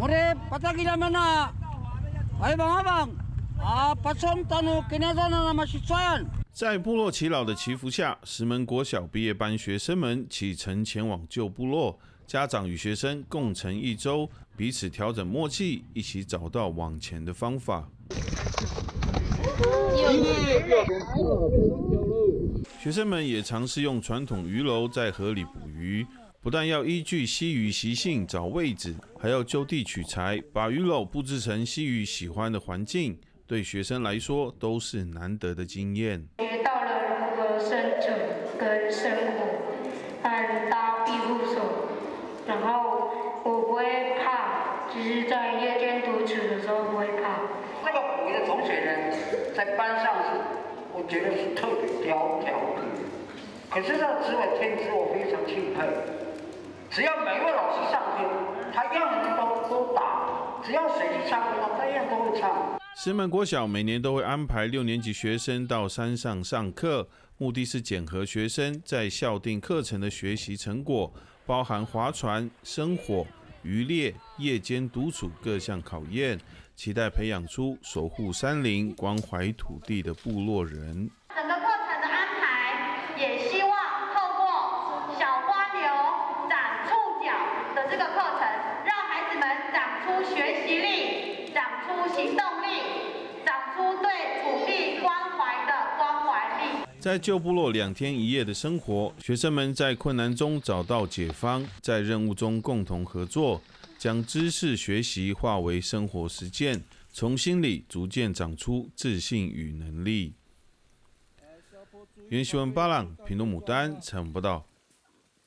우리 바닥이라면은 알방알방 아 파촌 따누 기내자나 마시초연。 在部落耆老的祈福下，石门国小毕业班学生们启程前往旧部落。家长与学生共乘一周，彼此调整默契，一起找到往前的方法。学生们也尝试用传统鱼篓在河里捕鱼，不但要依据溪鱼习性找位置，还要就地取材，把鱼篓布置成溪鱼喜欢的环境。对学生来说，都是难得的经验。 学到了如何生存跟生活，和搭庇护所。然后我不会怕，就是在夜间独处的时候不会怕。 那个捕鱼的同学呢，在班上是我觉得是特别调皮，可是这个智慧天资我非常钦佩。只要每位老师上课，他样样都打；只要谁去唱歌，他样都会唱。 石门国小每年都会安排6年级学生到山上上课，目的是检核学生在校定课程的学习成果，包含划船、生火、渔猎、夜间独处各项考验，期待培养出守护山林、关怀土地的部落人。 整个课程的安排，也希望透过小花牛长触角的这个课程，让孩子们长出学习力，长出行动力，长出对土地关怀的关怀力。 在旧部落2天1夜的生活，学生们在困难中找到解方，在任务中共同合作，将知识学习化为生活实践，从心里逐渐长出自信与能力。原新闻巴朗，屏东牡丹采访报道。